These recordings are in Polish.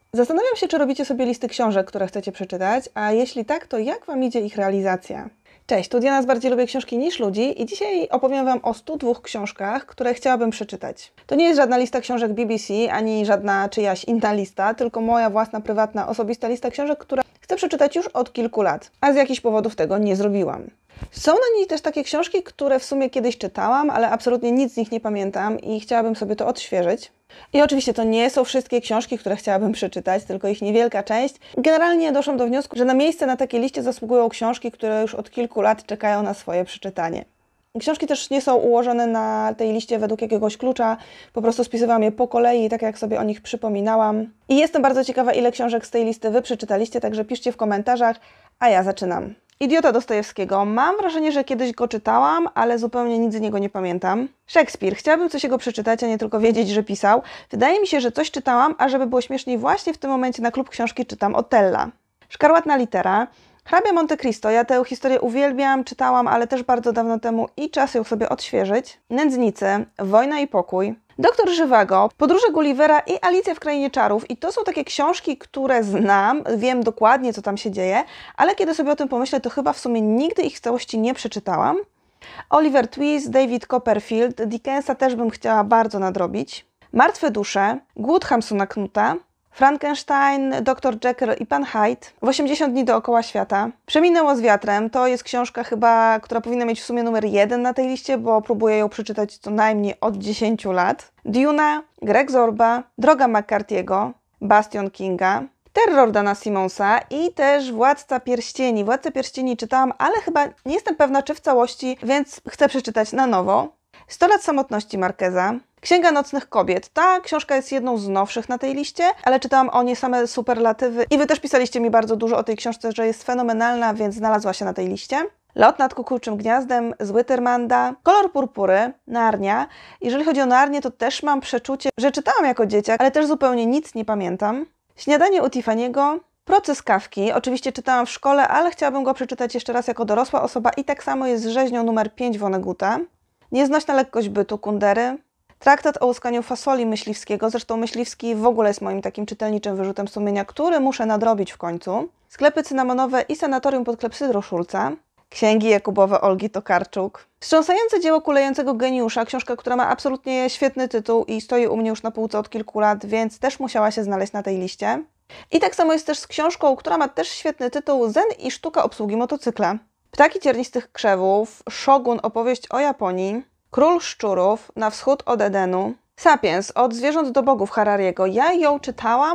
Zastanawiam się, czy robicie sobie listy książek, które chcecie przeczytać, a jeśli tak, to jak Wam idzie ich realizacja? Cześć, tu Diana z Bardziej Lubię Książki niż Ludzi i dzisiaj opowiem Wam o 102 książkach, które chciałabym przeczytać. To nie jest żadna lista książek BBC, ani żadna czyjaś inna lista, tylko moja własna, prywatna, osobista lista książek, które chcę przeczytać już od kilku lat, a z jakichś powodów tego nie zrobiłam. Są na niej też takie książki, które w sumie kiedyś czytałam, ale absolutnie nic z nich nie pamiętam i chciałabym sobie to odświeżyć. I oczywiście to nie są wszystkie książki, które chciałabym przeczytać, tylko ich niewielka część. Generalnie doszłam do wniosku, że na miejsce na takiej liście zasługują książki, które już od kilku lat czekają na swoje przeczytanie. Książki też nie są ułożone na tej liście według jakiegoś klucza, po prostu spisywałam je po kolei, tak jak sobie o nich przypominałam. I jestem bardzo ciekawa, ile książek z tej listy Wy przeczytaliście, także piszcie w komentarzach, a ja zaczynam. Idiota Dostojewskiego. Mam wrażenie, że kiedyś go czytałam, ale zupełnie nic z niego nie pamiętam. Szekspir. Chciałabym coś jego przeczytać, a nie tylko wiedzieć, że pisał. Wydaje mi się, że coś czytałam, a żeby było śmieszniej, właśnie w tym momencie na klub książki czytam Otella. Szkarłatna litera. Hrabia Monte Cristo. Ja tę historię uwielbiam, czytałam, ale też bardzo dawno temu i czas ją sobie odświeżyć. Nędznicy. Wojna i pokój. Doktor Żywago, Podróże Gullivera i Alicja w Krainie Czarów. I to są takie książki, które znam, wiem dokładnie, co tam się dzieje, ale kiedy sobie o tym pomyślę, to chyba w sumie nigdy ich w całości nie przeczytałam. Oliver Twist, David Copperfield, Dickensa też bym chciała bardzo nadrobić. Martwe dusze, Głód Hamsuna Knuta, Frankenstein, Dr. Jekyll i Pan Hyde, w 80 dni dookoła świata. Przeminęło z wiatrem, to jest książka chyba, która powinna mieć w sumie numer 1 na tej liście, bo próbuję ją przeczytać co najmniej od 10 lat. Duna, Greg Zorba, Droga McCarthy'ego, Bastion Kinga, Terror Dana Simonsa i też Władca Pierścieni. Władcę Pierścieni czytałam, ale chyba nie jestem pewna, czy w całości, więc chcę przeczytać na nowo. 100 lat samotności Marqueza. Księga nocnych kobiet. Ta książka jest jedną z nowszych na tej liście, ale czytałam o niej same superlatywy i Wy też pisaliście mi bardzo dużo o tej książce, że jest fenomenalna, więc znalazła się na tej liście. Lot nad kukułczym gniazdem, Zły Tyrmanda, Kolor purpury, Narnia. Jeżeli chodzi o Narnię, to też mam przeczucie, że czytałam jako dzieciak, ale też zupełnie nic nie pamiętam. Śniadanie u Tiffany'ego, Proces Kafki. Oczywiście czytałam w szkole, ale chciałabym go przeczytać jeszcze raz jako dorosła osoba i tak samo jest z Rzeźnią numer 5 Vonneguta. Nieznośna lekkość bytu Kundery. Traktat o łuskaniu fasoli Myśliwskiego, zresztą Myśliwski w ogóle jest moim takim czytelniczym wyrzutem sumienia, który muszę nadrobić w końcu. Sklepy cynamonowe i sanatorium pod klepsydrą Szulca. Księgi Jakubowe Olgi Tokarczuk. Wstrząsające dzieło kulejącego geniusza, książka, która ma absolutnie świetny tytuł i stoi u mnie już na półce od kilku lat, więc też musiała się znaleźć na tej liście. I tak samo jest też z książką, która ma też świetny tytuł, Zen i sztuka obsługi motocykla. Ptaki ciernistych krzewów, Szogun, opowieść o Japonii, Król szczurów, Na wschód od Edenu, Sapiens, Od zwierząt do bogów Harariego. Ja ją czytałam,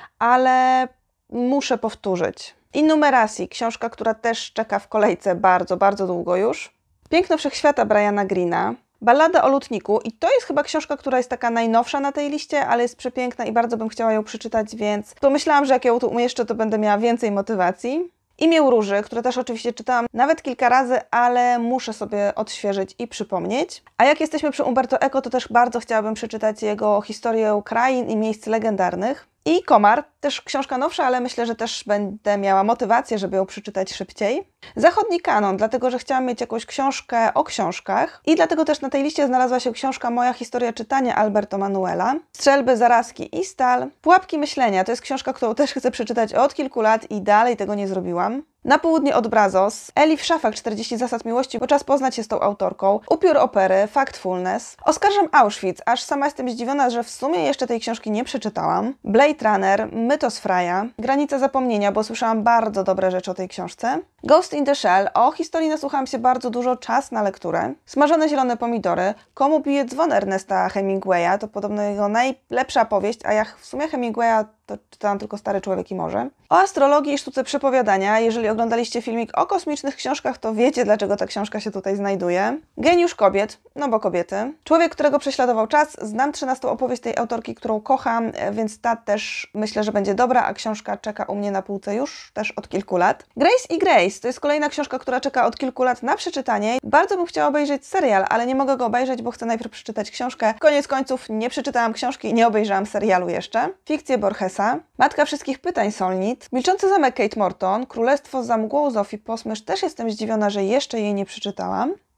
ale muszę powtórzyć. I Numeracji, książka, która też czeka w kolejce bardzo, bardzo długo już. Piękno Wszechświata Briana Greena, Ballada o lutniku i to jest chyba książka, która jest taka najnowsza na tej liście, ale jest przepiękna i bardzo bym chciała ją przeczytać, więc pomyślałam, że jak ją tu umieszczę, to będę miała więcej motywacji. Imię Róży, które też oczywiście czytałam nawet kilka razy, ale muszę sobie odświeżyć i przypomnieć. A jak jesteśmy przy Umberto Eco, to też bardzo chciałabym przeczytać jego historię krain i miejsc legendarnych. I Komar, też książka nowsza, ale myślę, że też będę miała motywację, żeby ją przeczytać szybciej. Zachodni kanon, dlatego że chciałam mieć jakąś książkę o książkach i dlatego też na tej liście znalazła się książka Moja historia czytania Alberto Manuela. Strzelby, zarazki i stal. Pułapki myślenia, to jest książka, którą też chcę przeczytać od kilku lat i dalej tego nie zrobiłam. Na południe od Brazos, Elif Szafak, 40 zasad miłości, bo czas poznać się z tą autorką, Upiór opery, Factfulness, Oskarżam Auschwitz, aż sama jestem zdziwiona, że w sumie jeszcze tej książki nie przeczytałam, Blade Runner, Mytos Freya, Granica zapomnienia, bo słyszałam bardzo dobre rzeczy o tej książce, Ghost in the Shell, o historii nasłuchałam się bardzo dużo, czas na lekturę, Smażone zielone pomidory, Komu bije dzwon Ernesta Hemingwaya, to podobno jego najlepsza powieść, a ja w sumie Hemingwaya to czytałam tylko Stary człowiek i morze. O astrologii i sztuce przepowiadania. Jeżeli oglądaliście filmik o kosmicznych książkach, to wiecie, dlaczego ta książka się tutaj znajduje. Geniusz kobiet, no bo kobiety. Człowiek, którego prześladował czas. Znam 13 opowieść tej autorki, którą kocham, więc ta też myślę, że będzie dobra, a książka czeka u mnie na półce już też od kilku lat. Grace i Grace to jest kolejna książka, która czeka od kilku lat na przeczytanie. Bardzo bym chciała obejrzeć serial, ale nie mogę go obejrzeć, bo chcę najpierw przeczytać książkę. Koniec końców nie przeczytałam książki i nie obejrzałam serialu jeszcze. Fikcje Borgesa, Matka wszystkich pytań Solnit, Milczący zamek Kate Morton, Królestwo za mgłą Zofii Posmysz, też jestem zdziwiona, że jeszcze jej nie przeczytałam.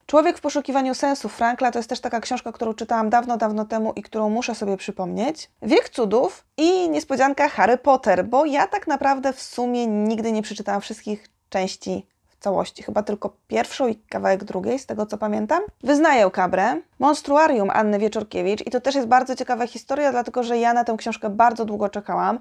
Człowiek w poszukiwaniu sensu Frankla to jest też taka książka, którą czytałam dawno, dawno temu i którą muszę sobie przypomnieć. Wiek cudów i niespodzianka Harry Potter, bo ja tak naprawdę w sumie nigdy nie przeczytałam wszystkich części w całości. Chyba tylko pierwszą i kawałek drugiej, z tego co pamiętam. Wyznaję Kabrę, Monstruarium Anny Wieczorkiewicz i to też jest bardzo ciekawa historia, dlatego że ja na tę książkę bardzo długo czekałam.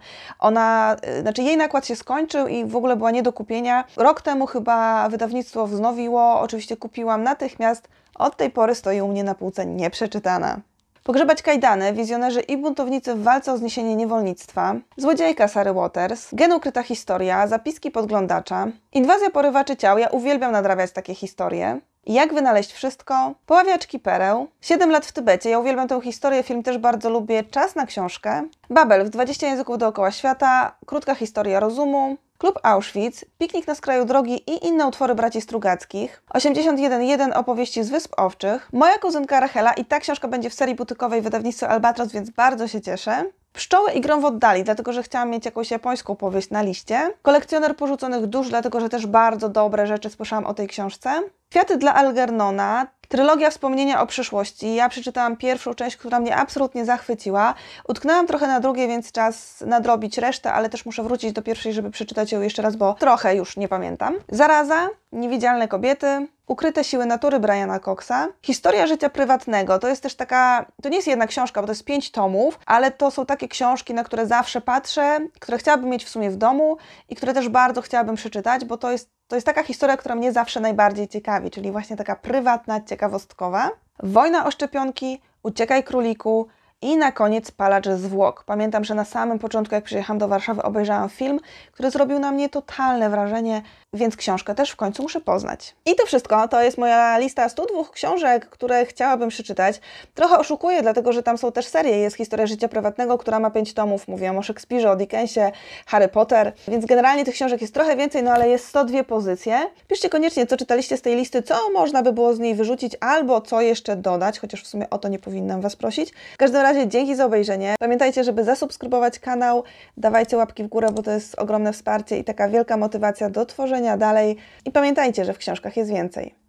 Jej nakład się skończył i w ogóle była nie do kupienia. Rok temu chyba wydawnictwo wznowiło, oczywiście kupiłam natychmiast. Od tej pory stoi u mnie na półce nieprzeczytana. Pogrzebać kajdany, wizjonerzy i buntownicy w walce o zniesienie niewolnictwa, Złodziejka Sary Waters, Gen ukryta historia, Zapiski podglądacza, Inwazja porywaczy ciał, ja uwielbiam nadrabiać takie historie, Jak wynaleźć wszystko, Poławiaczki pereł, 7 lat w Tybecie, ja uwielbiam tę historię, film też bardzo lubię, Czas na książkę, Babel w 20 języków dookoła świata, Krótka historia rozumu, Klub Auschwitz, Piknik na skraju drogi i inne utwory braci Strugackich, 81.1 opowieści z Wysp Owczych, Moja kuzynka Rachela i ta książka będzie w serii butykowej wydawnictwa Albatros, więc bardzo się cieszę. Pszczoły i grom w oddali, dlatego że chciałam mieć jakąś japońską powieść na liście. Kolekcjoner porzuconych dusz, dlatego że też bardzo dobre rzeczy słyszałam o tej książce. Kwiaty dla Algernona, trylogia Wspomnienia o przyszłości. Ja przeczytałam pierwszą część, która mnie absolutnie zachwyciła. Utknęłam trochę na drugiej, więc czas nadrobić resztę, ale też muszę wrócić do pierwszej, żeby przeczytać ją jeszcze raz, bo trochę już nie pamiętam. Zaraza, Niewidzialne kobiety, Ukryte siły natury Briana Coxa, Historia życia prywatnego. To jest też taka, to nie jest jedna książka, bo to jest 5 tomów, ale to są takie książki, na które zawsze patrzę, które chciałabym mieć w sumie w domu i które też bardzo chciałabym przeczytać, bo to jest taka historia, która mnie zawsze najbardziej ciekawi, czyli właśnie taka prywatna, ciekawostkowa. Wojna o szczepionki, Uciekaj króliku i na koniec Palacz zwłok. Pamiętam, że na samym początku, jak przyjechałam do Warszawy, obejrzałam film, który zrobił na mnie totalne wrażenie, więc książkę też w końcu muszę poznać. I to wszystko, to jest moja lista 102 książek, które chciałabym przeczytać. Trochę oszukuję, dlatego że tam są też serie. Jest Historia życia prywatnego, która ma 5 tomów. Mówiłam o Szekspirze, o Dickensie, Harry Potter, więc generalnie tych książek jest trochę więcej, no ale jest 102 pozycje. Piszcie koniecznie, co czytaliście z tej listy, co można by było z niej wyrzucić, albo co jeszcze dodać, chociaż w sumie o to nie powinnam Was prosić. W każdym razie dzięki za obejrzenie. Pamiętajcie, żeby zasubskrybować kanał, dawajcie łapki w górę, bo to jest ogromne wsparcie i taka wielka motywacja do tworzenia dalej. I pamiętajcie, że w książkach jest więcej.